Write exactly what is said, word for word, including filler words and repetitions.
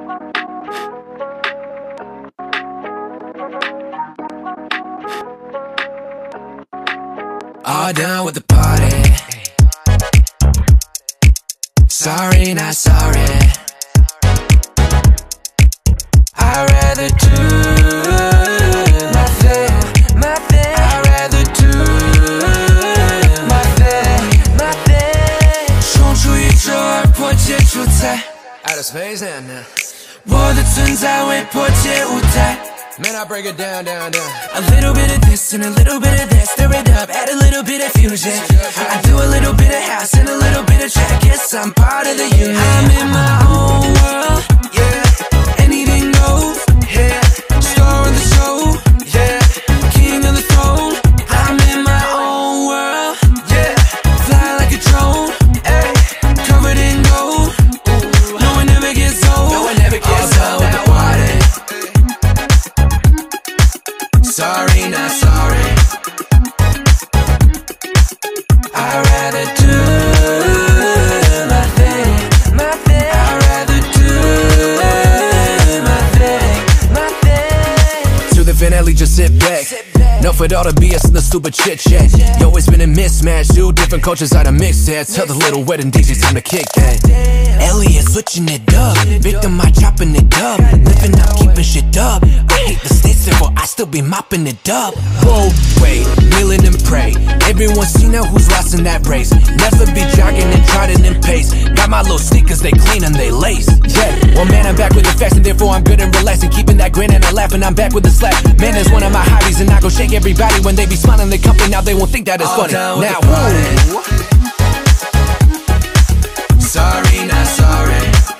All done with the party. Sorry, not sorry. I'd rather do my thing, my thing. I'd rather do my thing, my thing. 冲出宇宙而破解主宰 Outer space and now 我的存在为破解舞台 Man, I break it down, down, down. A little bit of this and a little bit of that. Stir it up, add a little bit of fusion. I do a little bit of house and a little bit of track. Yes, I'm part of the union. I'm in my own world, yeah. Anything goes, yeah. Star of the show, yeah. King of the throne. I'm in my own world, yeah. Fly like a drone, ay. Covered in gold. No one ever gets old. No one ever gets old. With the party. Sorry, not sorry. I'd rather do my thing, my thing. I'd rather do my thing, my thing. To the finale, just sit back. Enough with all the B S and the stupid chit chat. Yo, it's been a mismatch. Two different cultures out of mix that. Tell the little wedding D J time to kick that. Elliot switching it up. Victim, I chopping it up. Living up, keeping shit up. I hate the states, therefore I still be mopping it up. Whoa, wait, kneeling and pray. Everyone see now who's lost in that race. Never be jogging and trotting in pace. Got my little sneakers, they clean and they lace. Yeah, well man, I'm back with the facts and therefore I'm good and relaxing. Keeping that grin and a laugh and I'm back with the slap. Man, it's one of my hobbies and I go shake everybody when they be smiling. They company now they won't think that it's funny. Now, woo. Sorry, not sorry.